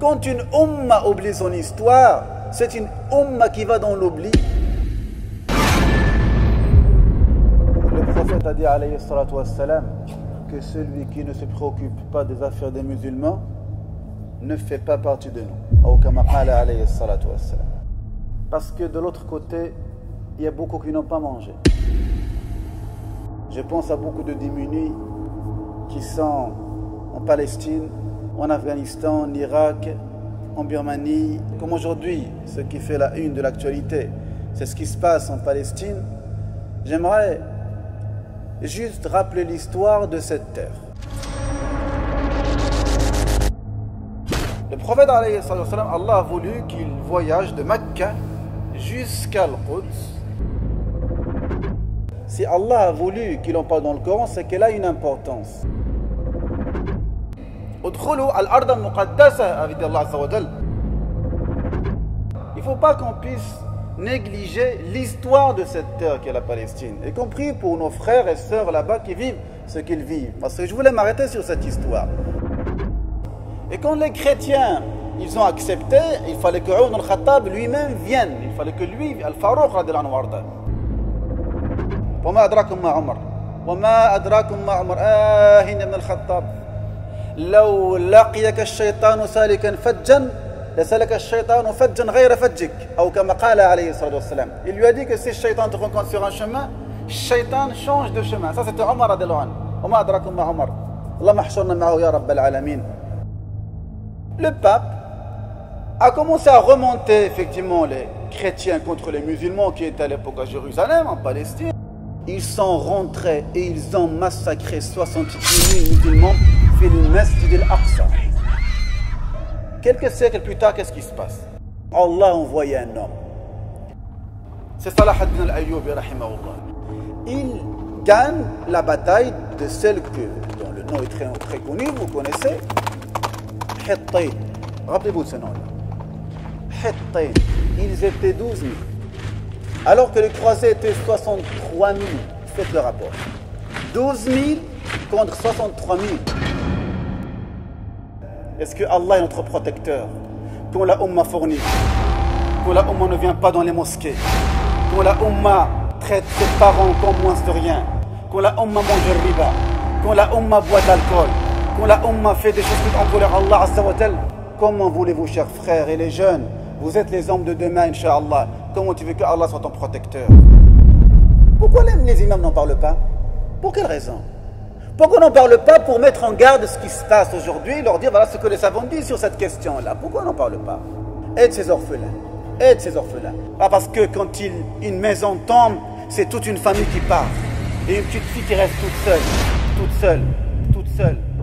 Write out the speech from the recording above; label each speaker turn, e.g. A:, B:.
A: Quand une umma oublie son histoire, c'est une umma qui va dans l'oubli. Le prophète a dit alayhi salatu wassalam que celui qui ne se préoccupe pas des affaires des musulmans ne fait pas partie de nous. Parce que de l'autre côté, il y a beaucoup qui n'ont pas mangé. Je pense à beaucoup de démunis qui sont en Palestine, en Afghanistan, en Irak, en Birmanie. Comme aujourd'hui, ce qui fait la une de l'actualité, c'est ce qui se passe en Palestine. J'aimerais juste rappeler l'histoire de cette terre. Le prophète, Allah a voulu qu'il voyage de Mecca jusqu'à Al-Quds. Si Allah a voulu qu'il en parle dans le Coran, c'est qu'elle a une importance. Il ne faut pas qu'on puisse négliger l'histoire de cette terre qu'est la Palestine, y compris pour nos frères et sœurs là-bas qui vivent ce qu'ils vivent. Parce que je voulais m'arrêter sur cette histoire. Et quand les chrétiens, ils ont accepté, il fallait que Omar al-Khattab lui-même vienne. Il fallait que lui, Al-Farouq radhiyallahu anhu warda. وما أدراكم ما عمر وما أدراكم ما عمر هند بن الخطاب لو لقيك الشيطان سالكا فجا لسلك الشيطان فجا غير فجك أو كما قال عليه الصلاة والسلام. Il lui a dit que si le shaitan te rencontre sur un chemin, le shaitan change de chemin. Ça c'était Omar radhiyallahu anhu. وما أدراكم ما عمر اللهم احشرنا معه يا رب العالمين. Le pape a commencé à remonter effectivement les chrétiens contre les musulmans qui étaient à l'époque à Jérusalem, en Palestine. Ils sont rentrés et ils ont massacré 68 000 musulmans dans le Masjid al-Aqsa. Quelques siècles plus tard, qu'est-ce qui se passe? Allah a envoyé un homme. C'est Salah ad-Din al-Ayyubi rahimahullah. Il gagne la bataille de celle dont le nom est très connu, vous connaissez, Hittin. Rappelez-vous de ce nom-là. Hittin. Ils étaient 12 000. Alors que les croisés étaient 63 000. Faites le rapport. 12 000 contre 63 000. Est-ce que Allah est notre protecteur? Quand la Ummah fournit, quand la Ummah ne vient pas dans les mosquées, quand la Ummah traite ses parents comme moins de rien, quand la Ummah mange le riba, quand la Ummah boit de l'alcool, quand la Ummah fait des choses qui en colère Allah Azza wa Jal, comment voulez-vous, chers frères et les jeunes, vous êtes les hommes de demain, Inch'Allah, comment tu veux que Allah soit ton protecteur? Pourquoi les imams n'en parlent pas? Pour quelle raison? Pourquoi on n'en parle pas pour mettre en garde ce qui se passe aujourd'hui, leur dire voilà ce que les savants disent sur cette question-là? Pourquoi on n'en parle pas? Aide ces orphelins, aide ces orphelins. Ah, parce que quand une maison tombe, c'est toute une famille qui part. Et une petite fille qui reste toute seule, toute seule, toute seule.